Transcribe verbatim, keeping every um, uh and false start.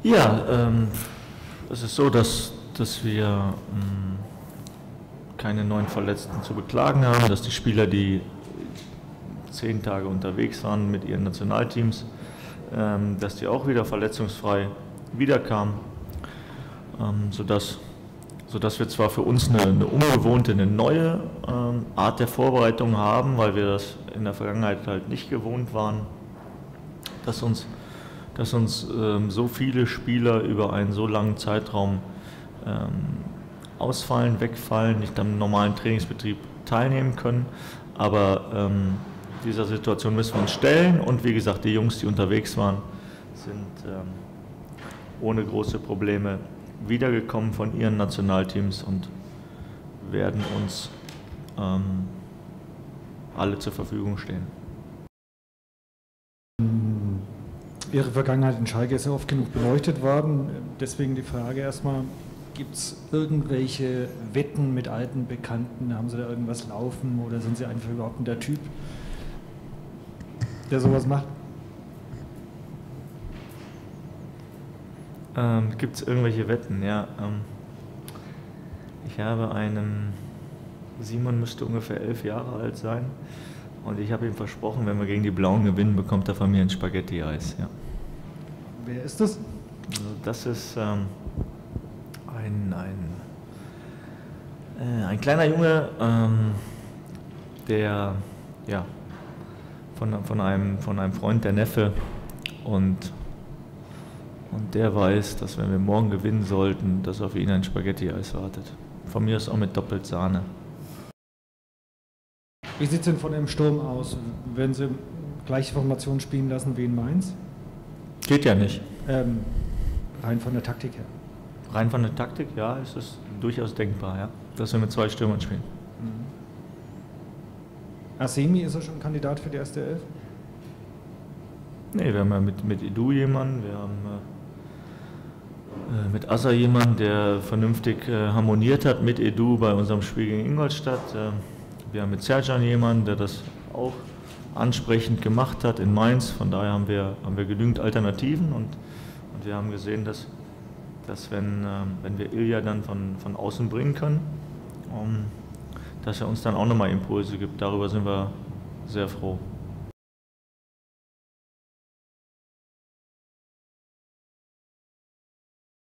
Ja, ähm, es ist so, dass, dass wir ähm, keine neuen Verletzten zu beklagen haben, dass die Spieler, die zehn Tage unterwegs waren mit ihren Nationalteams, ähm, dass die auch wieder verletzungsfrei wiederkamen, ähm, sodass, sodass wir zwar für uns eine, eine ungewohnte, eine neue ähm, Art der Vorbereitung haben, weil wir das in der Vergangenheit halt nicht gewohnt waren, dass uns, dass uns ähm, so viele Spieler über einen so langen Zeitraum ähm, ausfallen, wegfallen, nicht am normalen Trainingsbetrieb teilnehmen können, aber ähm, dieser Situation müssen wir uns stellen und wie gesagt, die Jungs, die unterwegs waren, sind ähm, ohne große Probleme wiedergekommen von ihren Nationalteams und werden uns ähm, alle zur Verfügung stehen. Ihre Vergangenheit in Schalke ist ja oft genug beleuchtet worden, deswegen die Frage erstmal, gibt es irgendwelche Wetten mit alten Bekannten, haben Sie da irgendwas laufen oder sind Sie einfach überhaupt der Typ, der sowas macht? Ähm, gibt es irgendwelche Wetten? Ja, ähm, ich habe einen, Simon müsste ungefähr elf Jahre alt sein und ich habe ihm versprochen, wenn wir gegen die Blauen gewinnen, bekommt er von mir ein Spaghetti-Eis. Ja. Wer ist das? Also das ist ähm, ein, ein, äh, ein kleiner Junge, ähm, der ja, von, von, einem, von einem Freund, der Neffe, und, und der weiß, dass wenn wir morgen gewinnen sollten, dass auf ihn ein Spaghetti-Eis wartet. Von mir ist auch mit doppelt Sahne. Wie sieht es denn von dem Sturm aus? Werden Sie gleiche Formation spielen lassen wie in Mainz? Geht ja nicht. Ähm, rein von der Taktik her. Rein von der Taktik, ja, ist es durchaus denkbar, ja, dass wir mit zwei Stürmern spielen. Mhm. Assemi, ist er schon Kandidat für die erste Elf? Nee, wir haben ja mit, mit Edu jemanden, wir haben äh, mit Assa jemanden, der vernünftig äh, harmoniert hat mit Edu bei unserem Spiel gegen Ingolstadt. Äh, wir haben mit Serjan jemanden, der das auch ansprechend gemacht hat in Mainz. Von daher haben wir, haben wir genügend Alternativen und, und wir haben gesehen, dass, dass wenn, äh, wenn wir Ilja dann von, von außen bringen können, um, dass er uns dann auch nochmal Impulse gibt. Darüber sind wir sehr froh.